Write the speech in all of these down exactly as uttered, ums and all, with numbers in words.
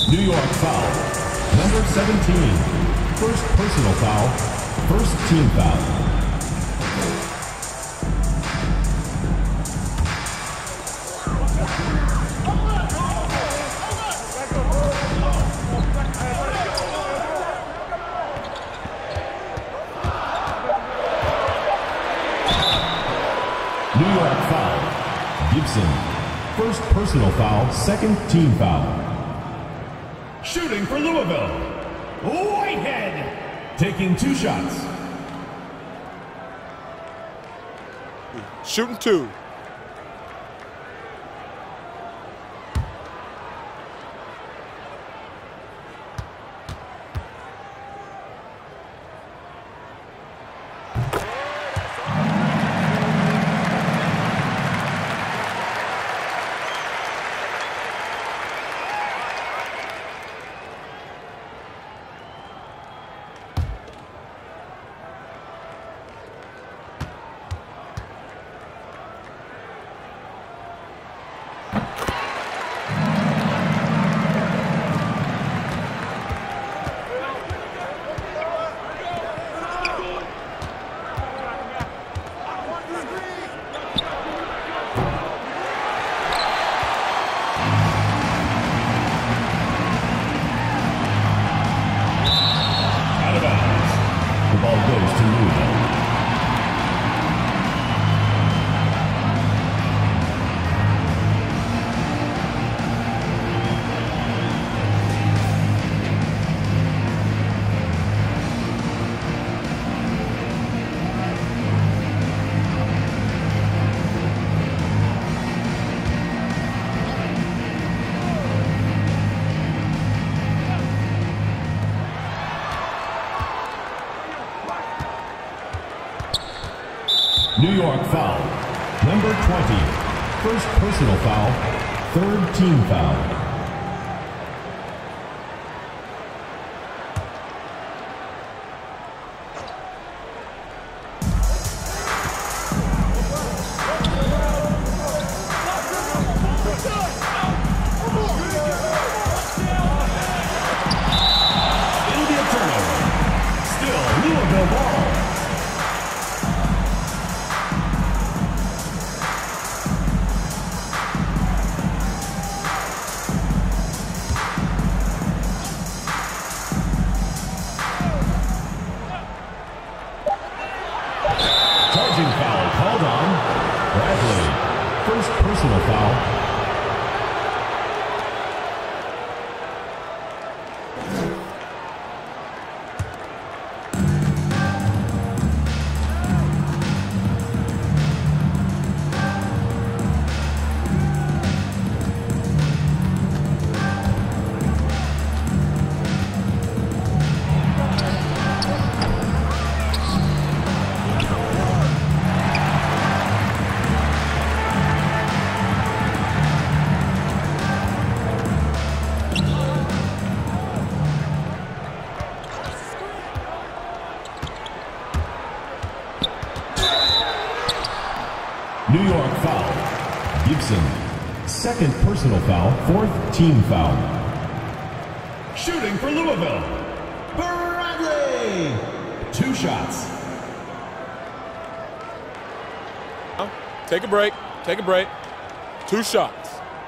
New York foul. Number seventeen. First personal foul. First team foul. New York foul. Gibson. First personal foul, second team foul. Shooting for Louisville. Whitehead. Taking two shots. Shooting two. New York foul. Number twenty. First personal foul. Third team foul. It'll be a turnover. Still Louisville ball. Personal foul. New York foul. Gibson. Second personal foul, fourth team foul. Shooting for Louisville. Bradley. Two shots. Take a break. Take a break. Two shots.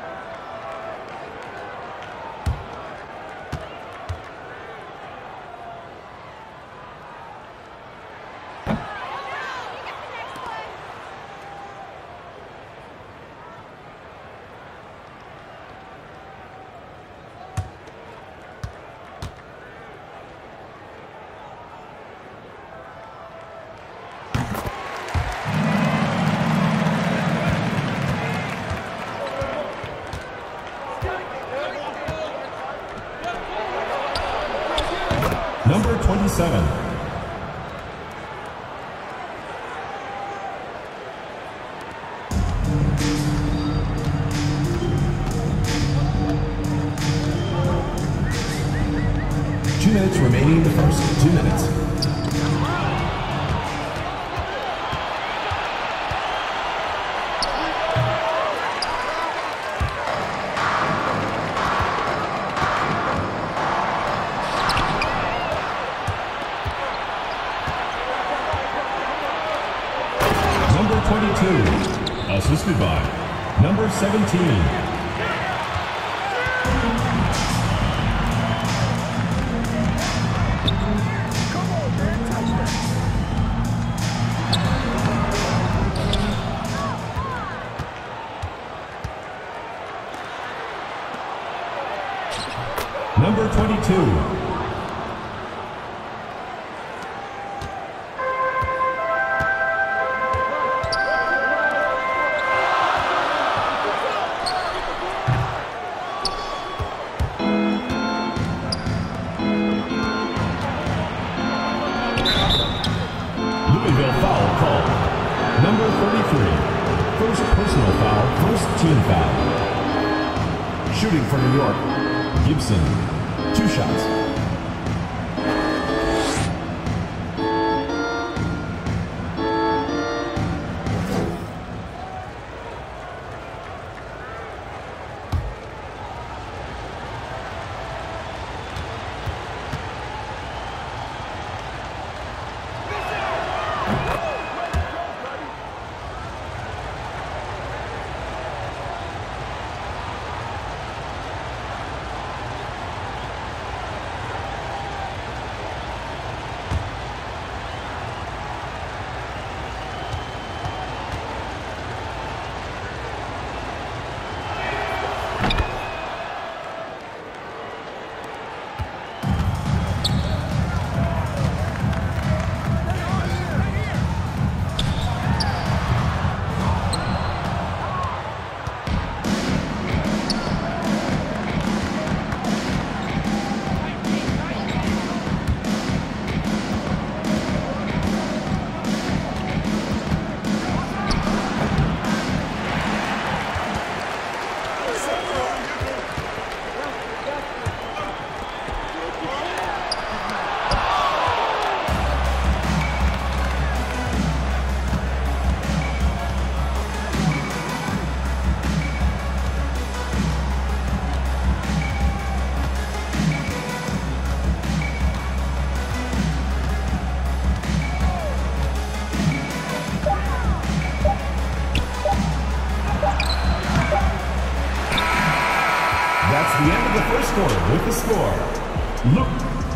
Number twenty-seven. Two minutes remaining in the first. Two minutes. assisted by number seventeen. Number twenty-two. Louisville foul called. Number thirty-three. First personal foul, first team foul. Shooting for New York, Gibson. Two shots. That's the end of the first quarter with the score. Look.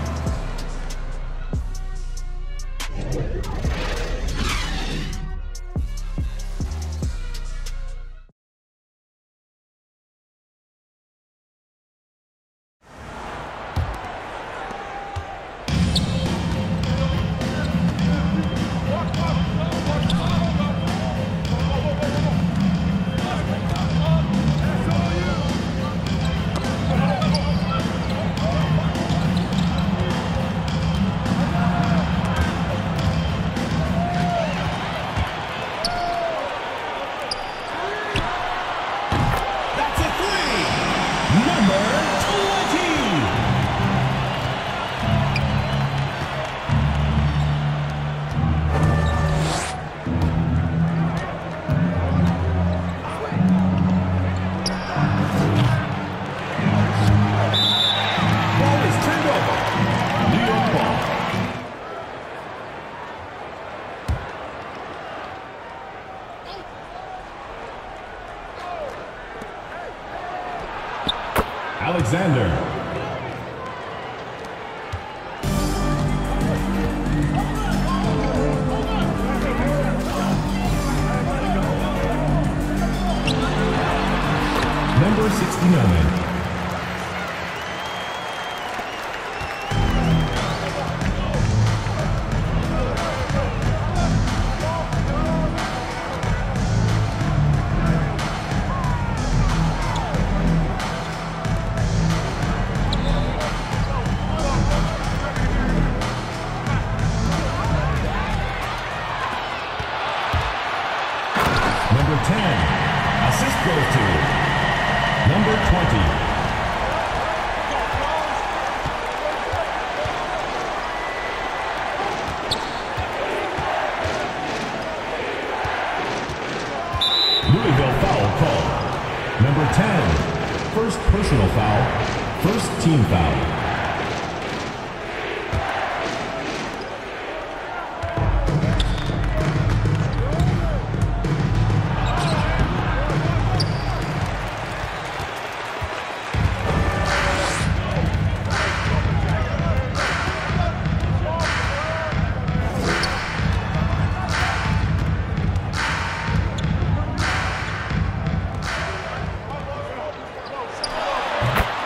Alexander. Number sixty-nine. Number ten. Assist goes to number twenty. Louisville foul call. Number ten. First personal foul. First team foul.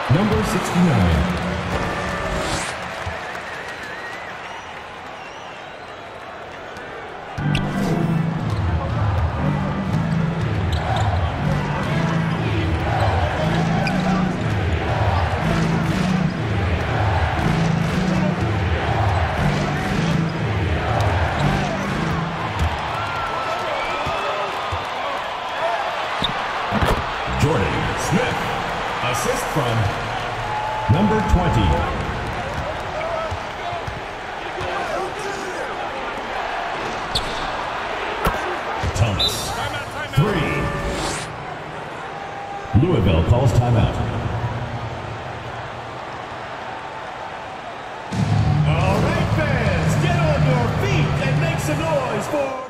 Number sixty-nine. Assist from number twenty. Thomas. Three. Louisville calls timeout. All right, fans, get on your feet and make some noise for...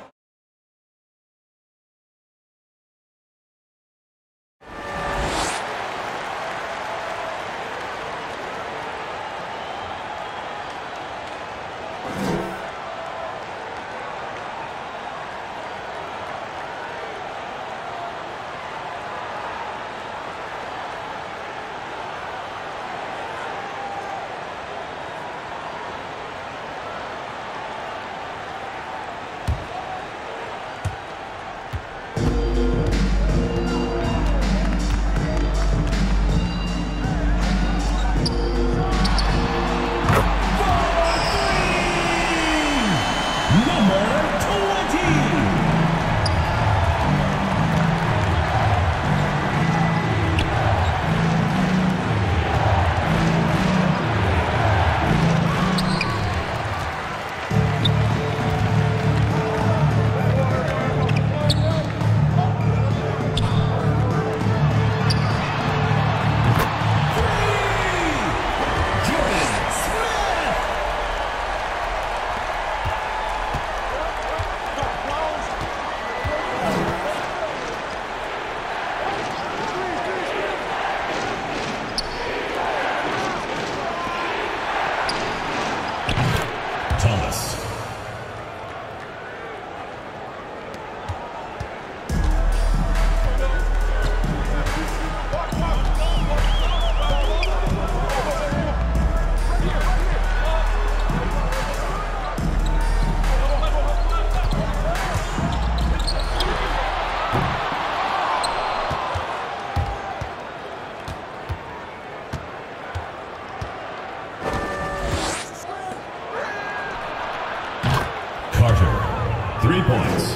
Three points.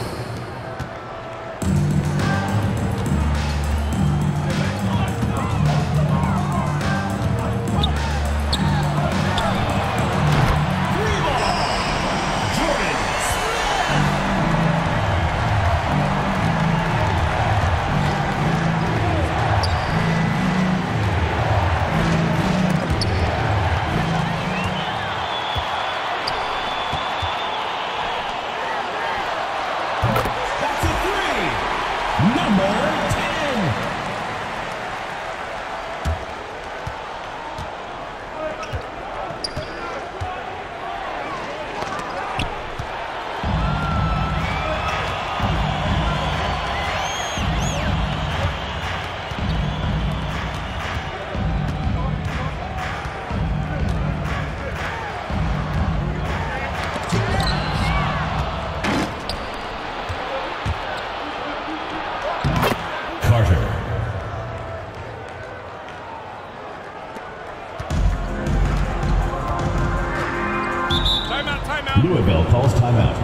Louisville calls timeout.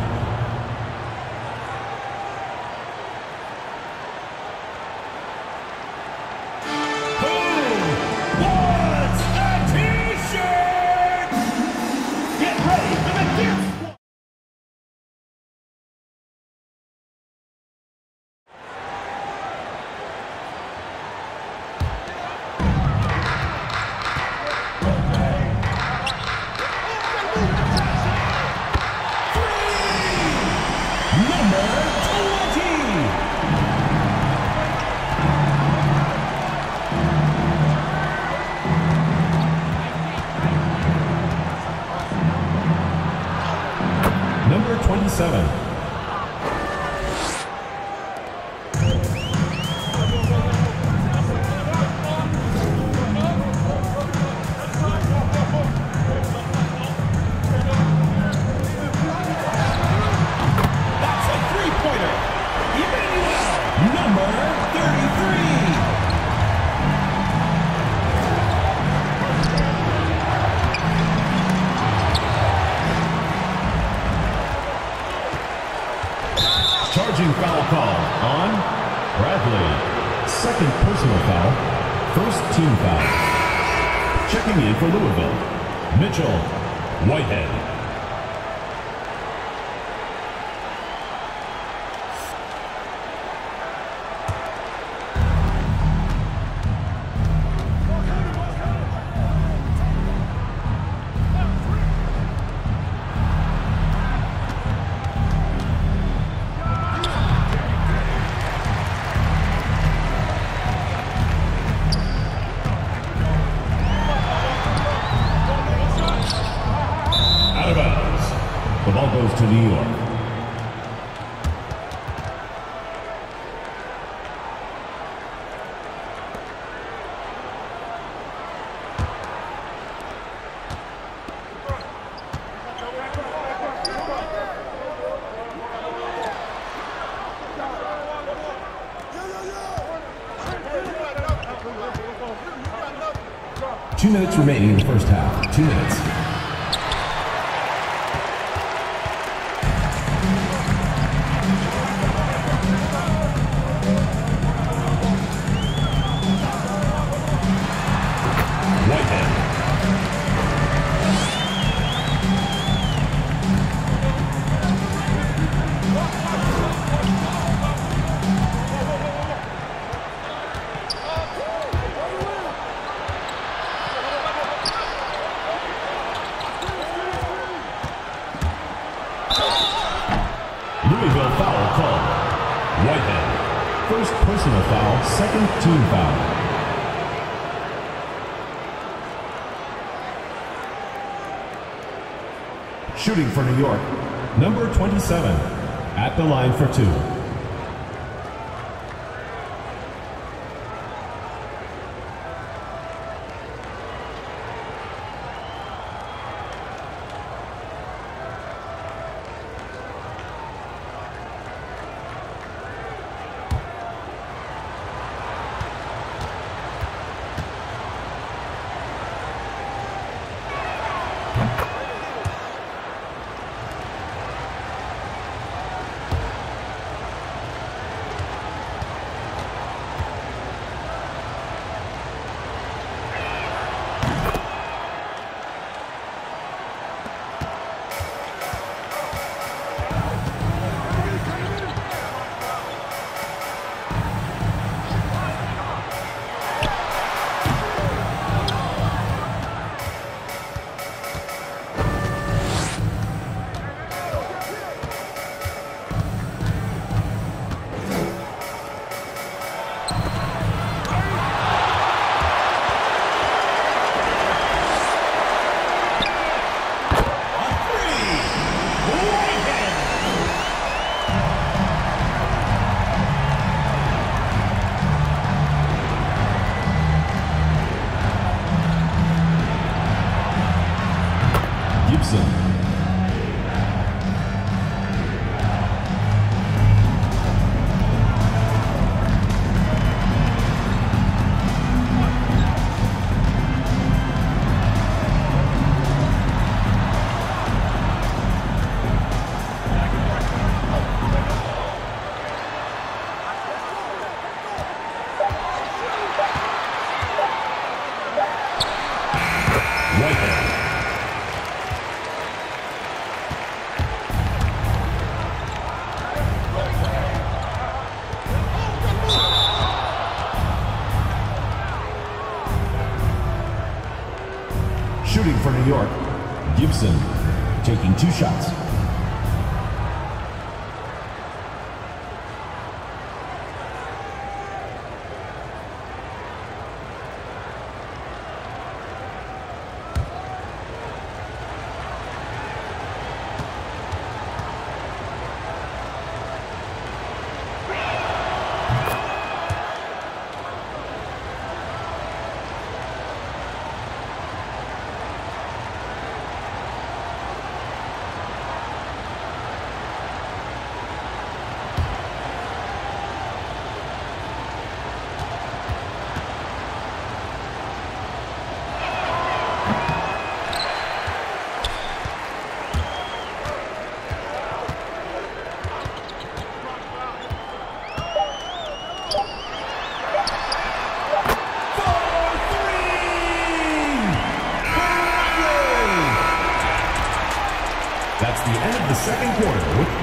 Who wants a t-shirt? Get ready for the gift. Three! personal foul, first team foul. Checking in for Louisville, Mitchell Whitehead. The ball goes to New York. Two minutes remaining in the first half. Two minutes. Louisville foul called. Whitehead. First personal foul, second team foul. Shooting for New York, number twenty-seven, at the line for two. Shooting for New York, Gibson, taking two shots. It's the end of the second quarter. With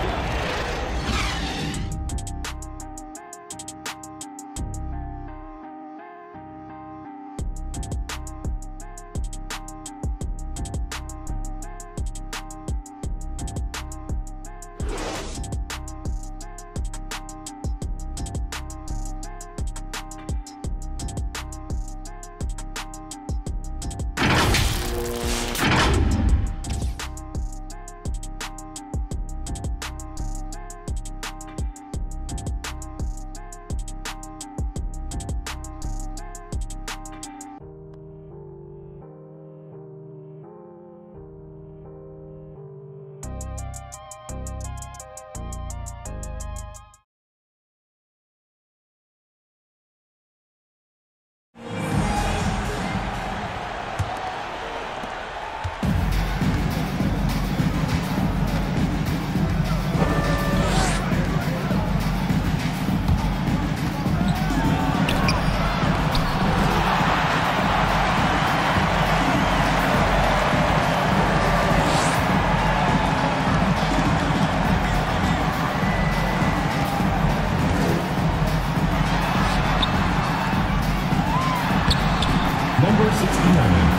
number sixty-nine.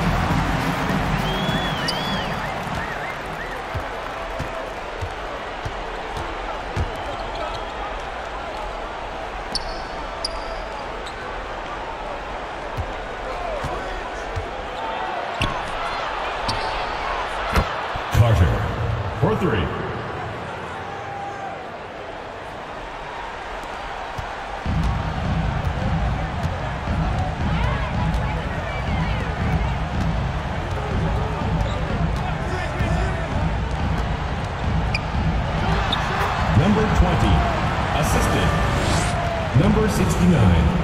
Carter for three. Number twenty, assisted. Number sixty-nine.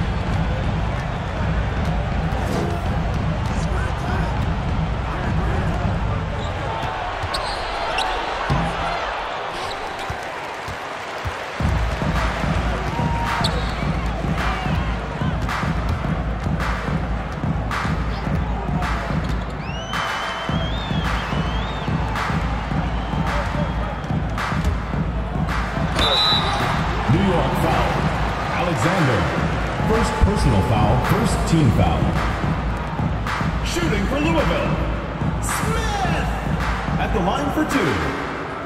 Alexander, first personal foul, first team foul. Shooting for Louisville, Smith at the line for two.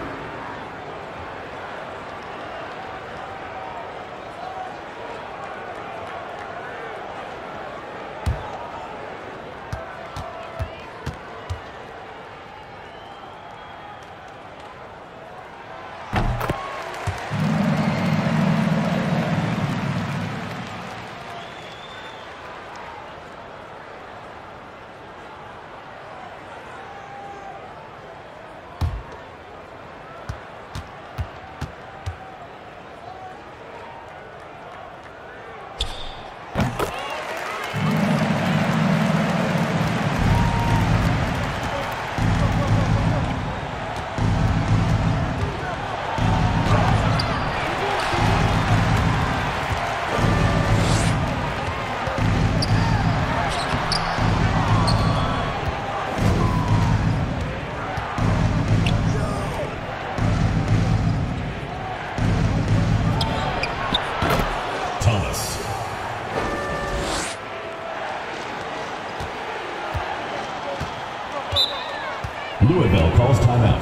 Louisville calls timeout.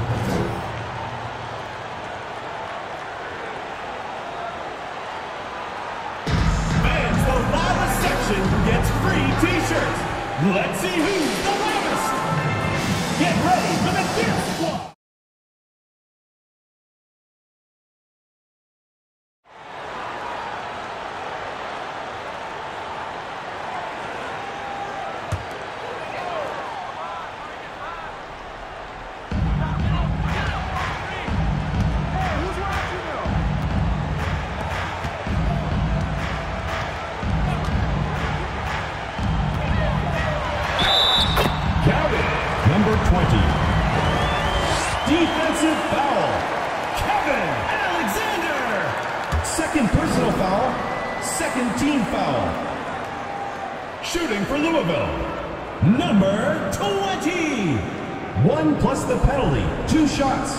Fans, the loudest section gets free t-shirts. Let's see who's the loudest. Get ready for the Gear Squad. Defensive foul. Kevin Alexander. Second personal foul. Second team foul. Shooting for Louisville. Number twenty. One plus the penalty. Two shots.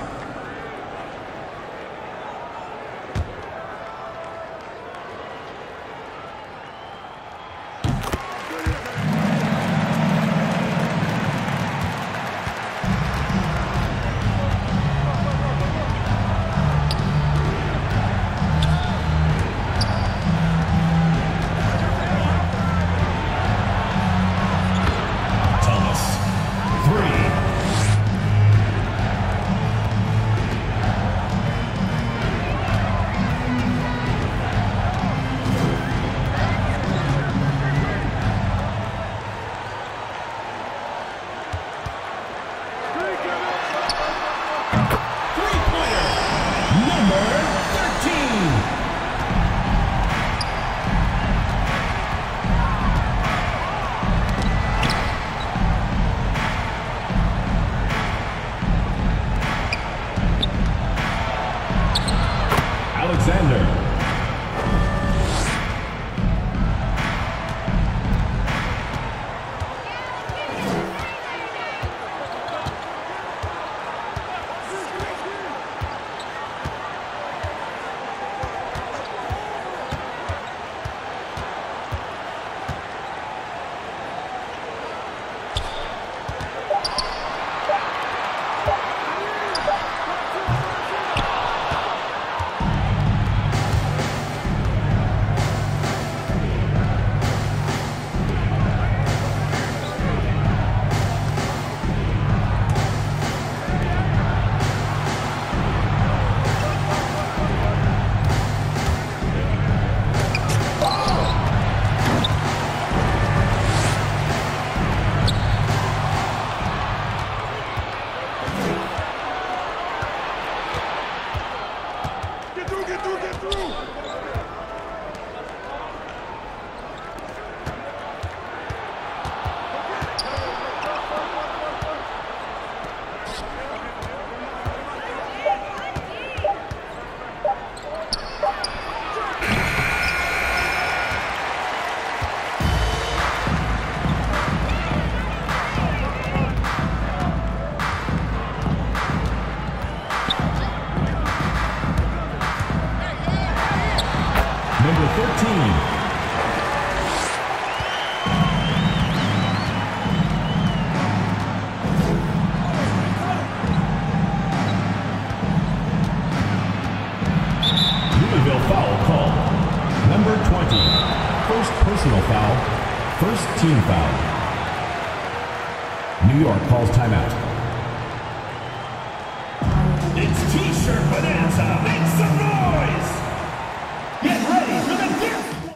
Team foul. New York calls timeout. It's T-shirt bonanza. Make some noise. Get ready for the gift.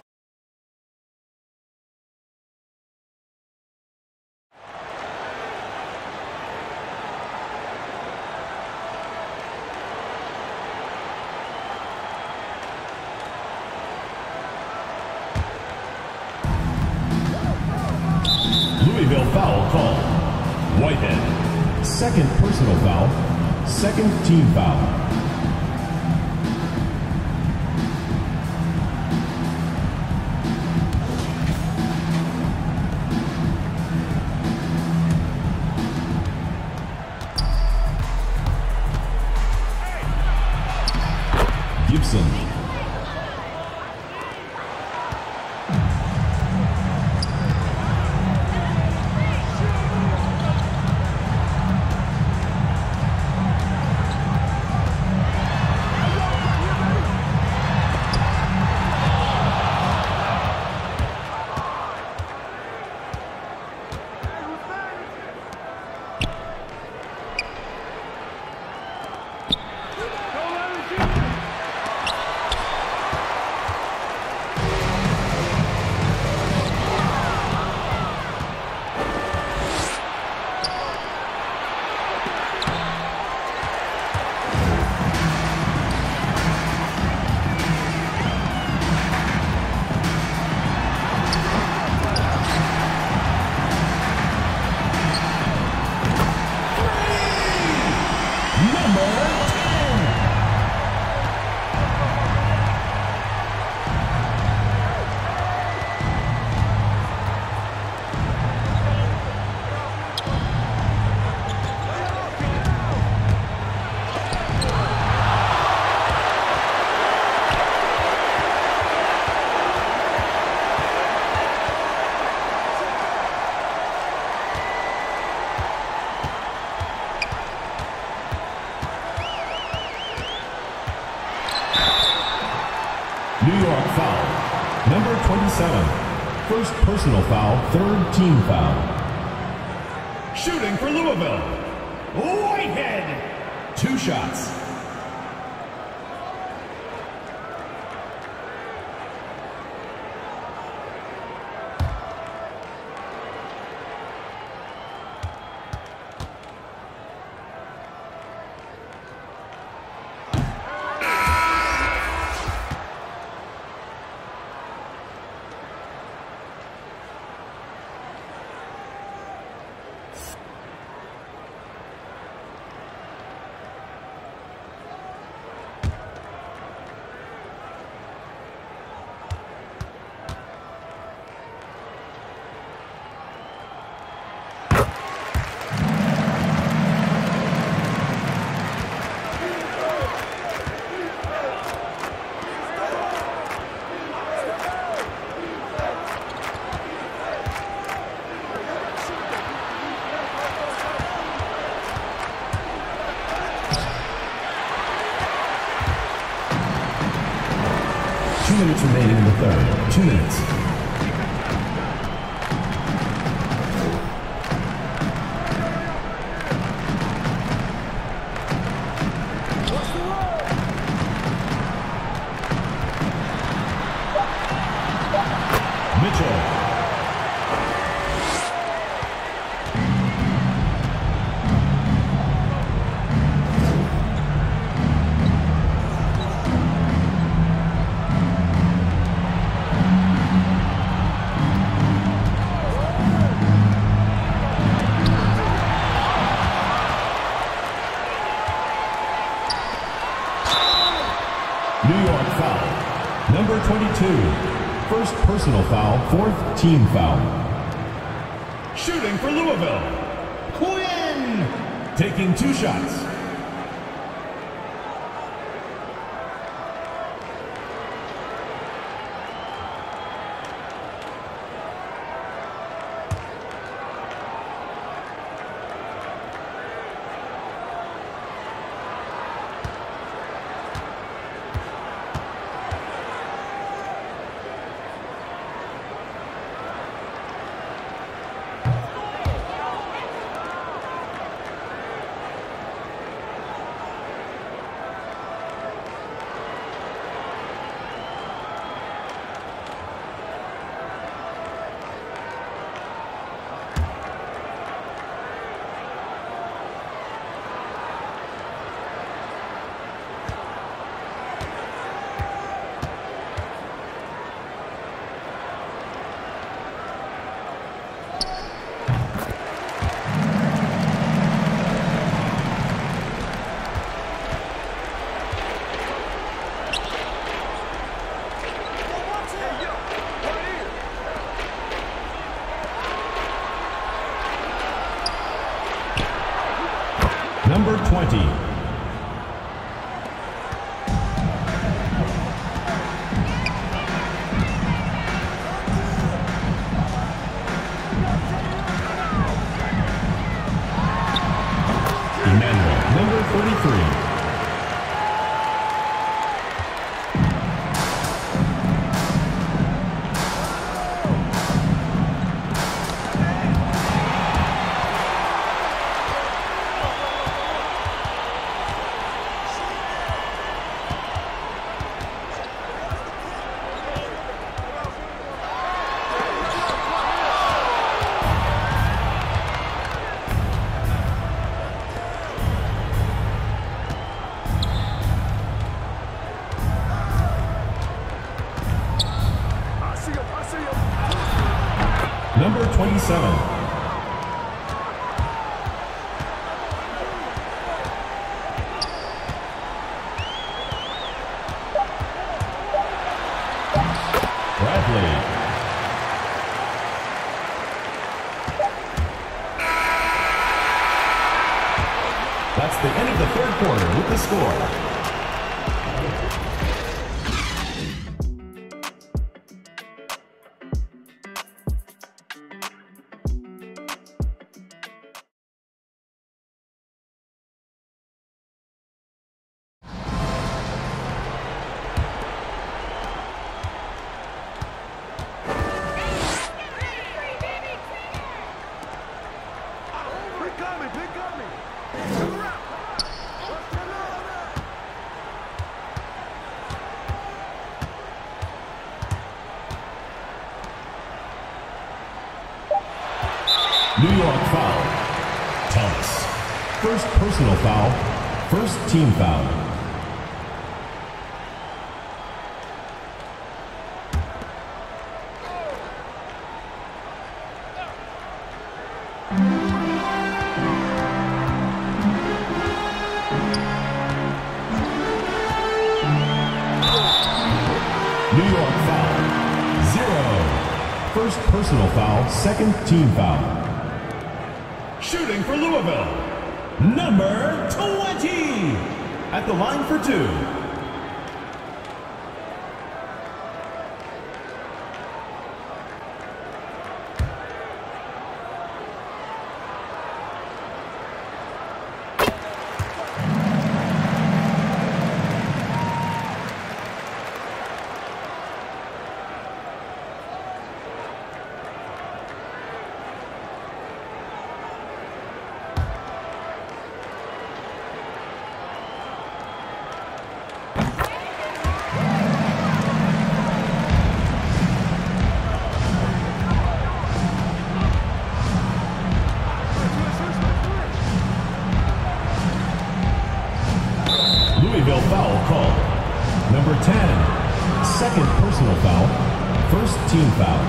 Louisville foul call. Whitehead. Second personal foul. Second team foul. Gibson. twenty-seven. First personal foul, third team foul. Shooting for Louisville, Whitehead. Two shots. Two minutes remaining in the third. Two minutes. Mitchell. New York foul. Number twenty-two. First personal foul, fourth team foul. Shooting for Louisville, Quinn. Taking two shots. Number twenty. Emmanuel, number thirty-three. Number twenty-seven. Bradley. That's the end of the third quarter with the score. New York foul. Thomas. First personal foul. First team foul. New York foul. Zero. First personal foul. Second team foul. Shooting for Louisville, number twenty. At the line for two. Louisville foul called. Number ten. Second personal foul. First team foul.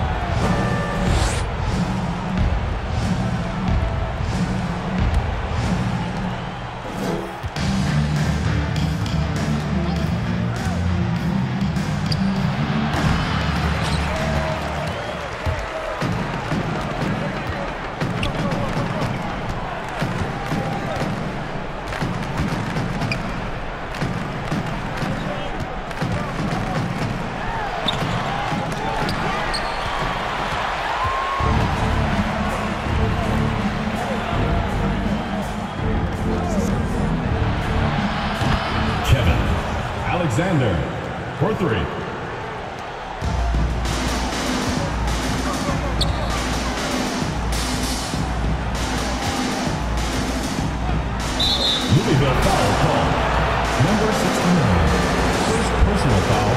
Alexander for three. Louisville foul call. Number sixty-nine. First personal foul.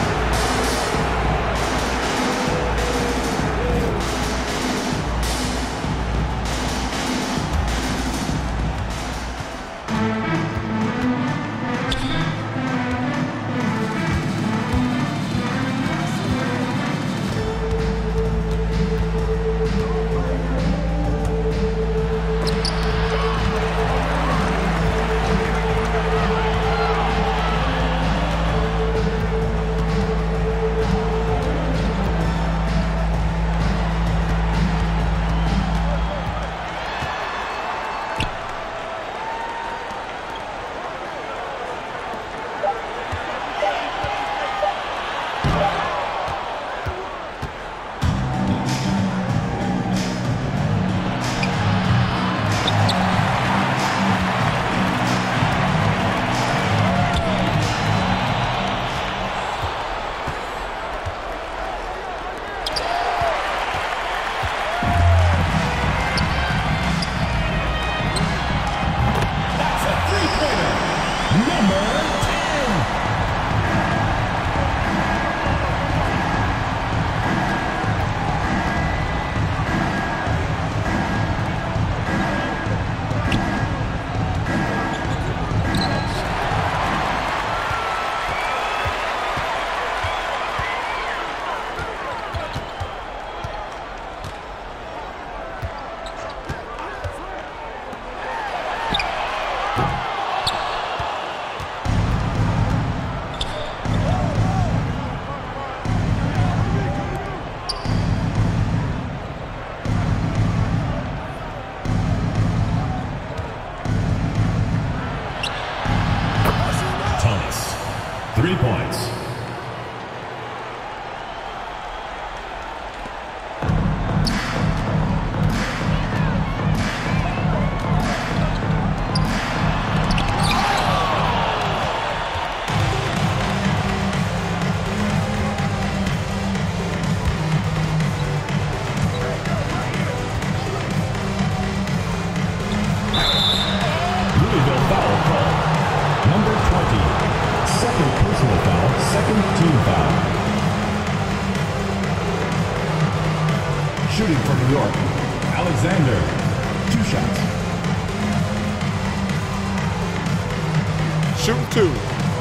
Three points. Louisville foul call. Number twenty. Second personal foul, second team foul. Shooting for New York, Alexander, two shots. Shooting two.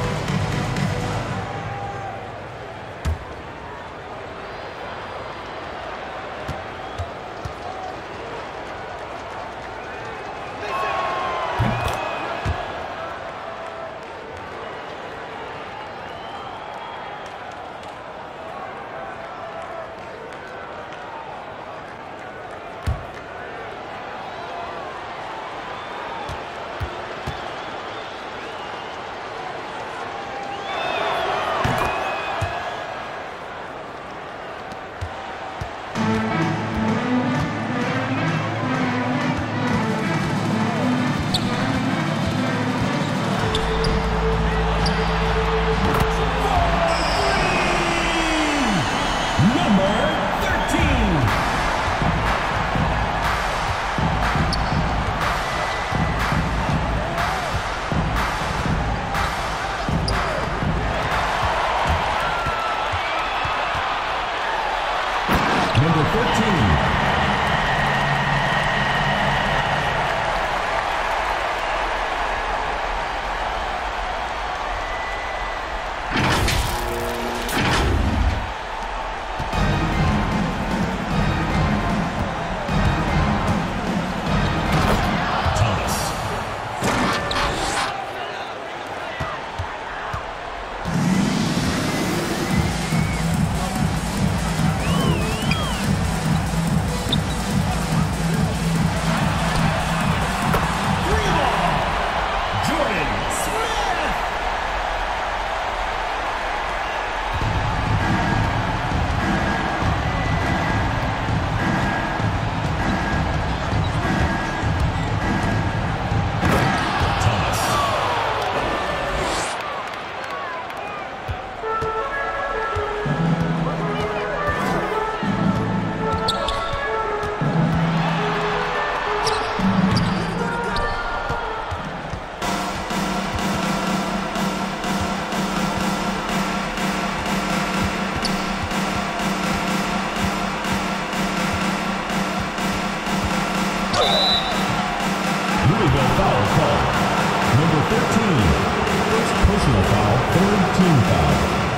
Louisville foul call. Number thirteen, first personal foul, third team foul.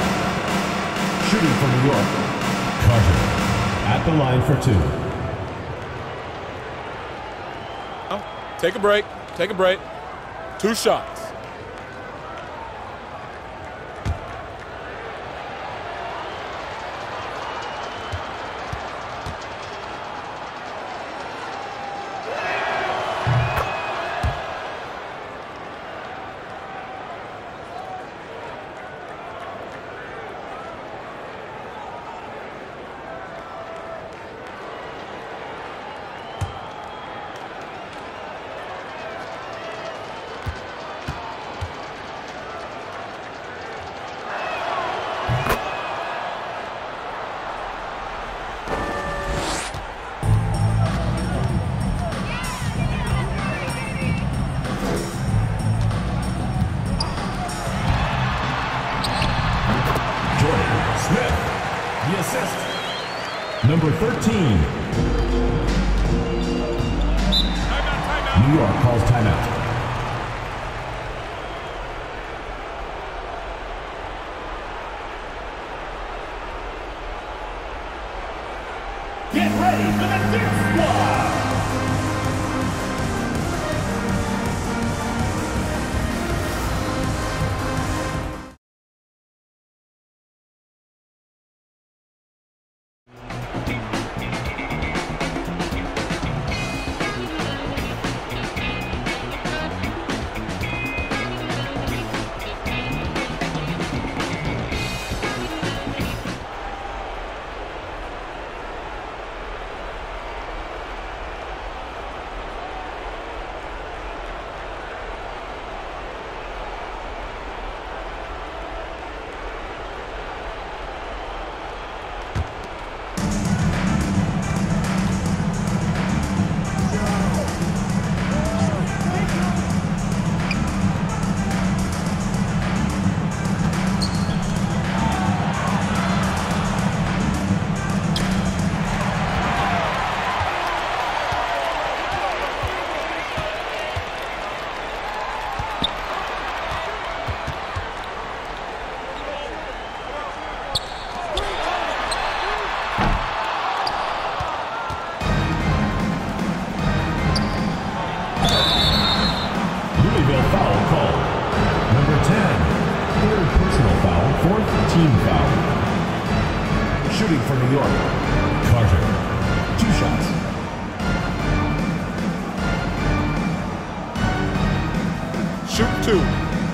Shooting for New York, Carter, at the line for two. Take a break. Take a break. Two shots. The assist. Number thirteen. Timeout, timeout. New York calls timeout. Get ready for the Dip Squad! team foul. Shooting for New York, Carter. Two shots. Shoot two.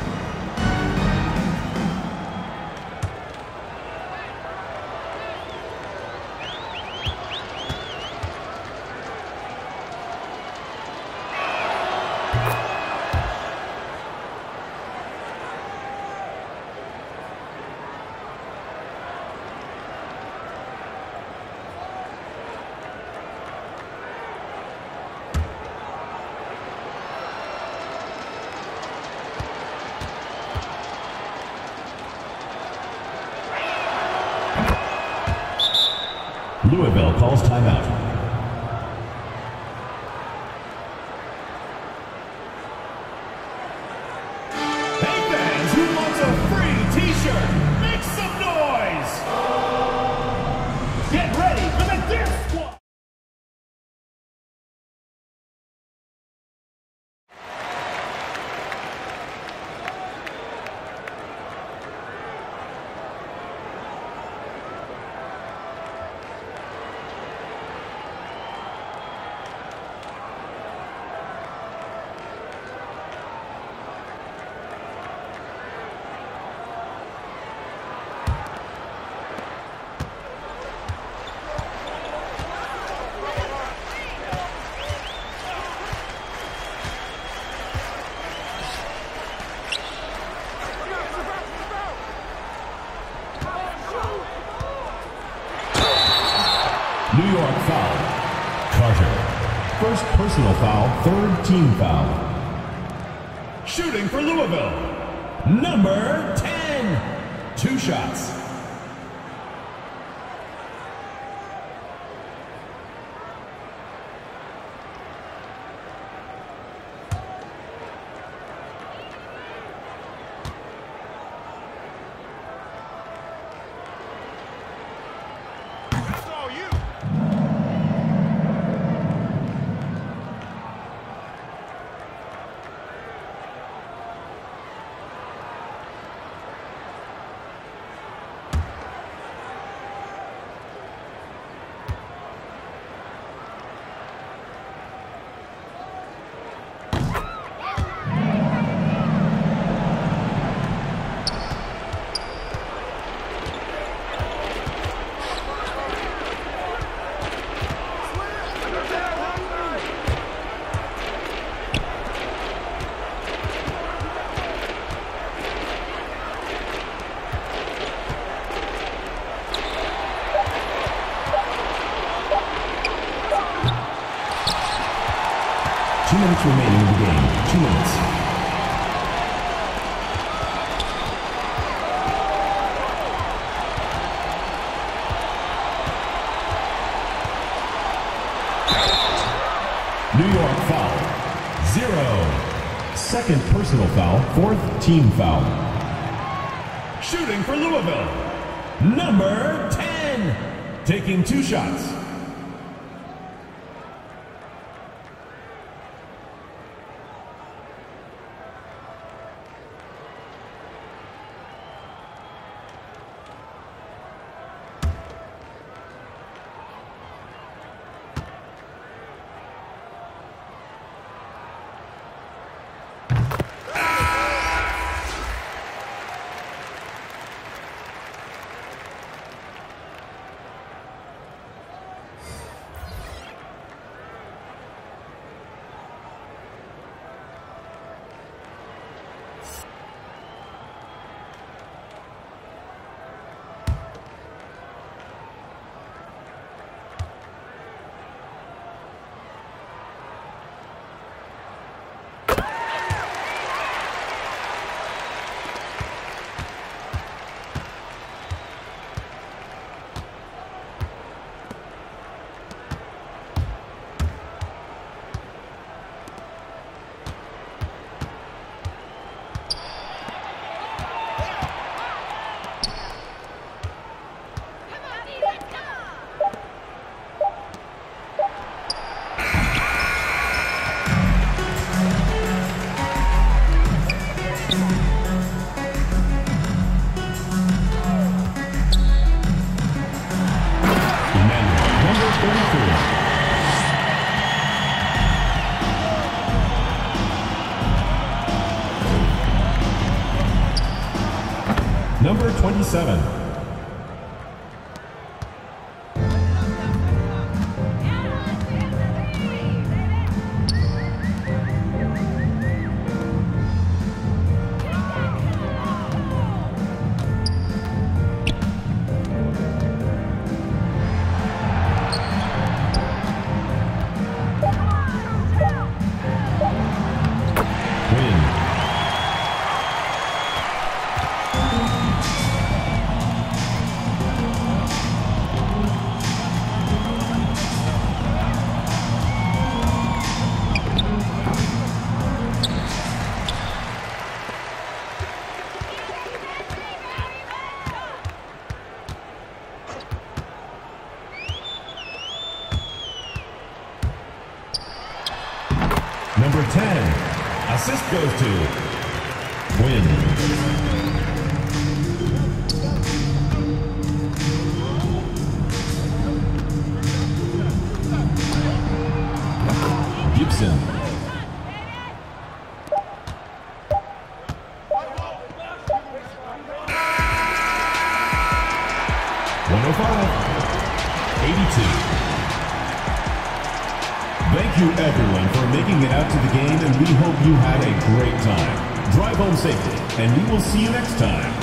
Louisville calls timeout. Hey fans, who wants a free t-shirt? Make some noise! Get ready for the Dip Squad! New York foul. Carter. First personal foul, third team foul. Shooting for Louisville, number ten. Two shots. Two minutes remaining in the game. Two minutes. New York foul. Zero. Second personal foul. Fourth team foul. Shooting for Louisville, number ten. Taking two shots. thirty-three. Number twenty-seven. Number ten, assist goes to Win. Gibson. one oh five, eighty-two. Thank you, everyone, for making it out to the game, and we hope you had a great time. Drive home safely, and we will see you next time.